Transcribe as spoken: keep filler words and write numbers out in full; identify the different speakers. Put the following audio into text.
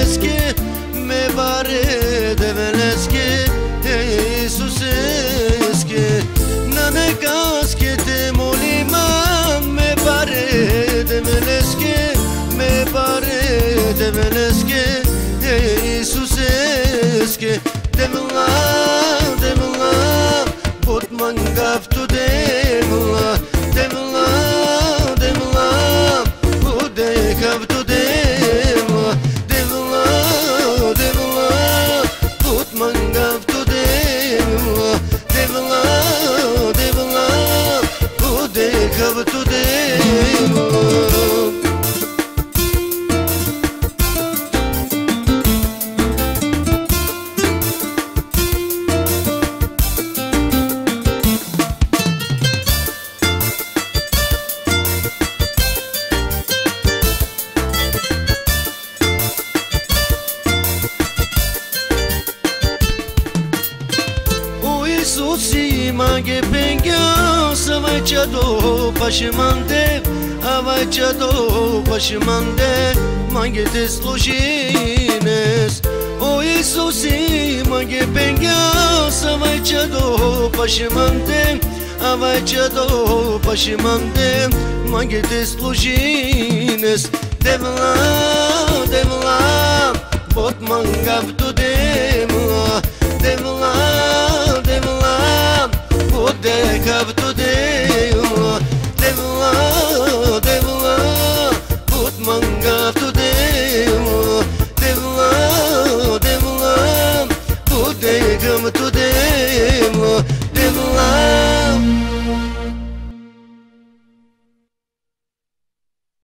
Speaker 1: develeske, me bare develeske, Jesuseske. Na nekaske te moliman, me bare develeske, me bare develeske, Jesuseske. Devla, devla, put mangaftu devla, devla, devla, put dekavtu devla, devla, devla, put mangaftu devla, devla, devla, put dekavtu devla. Mage pengya savachado pashmande avachado pashmande mage teslojines o Isusi mage pengya savachado pashmande avachado pashmande mage teslojines devla devla pot mangavtu devla devla devla Dekavtu de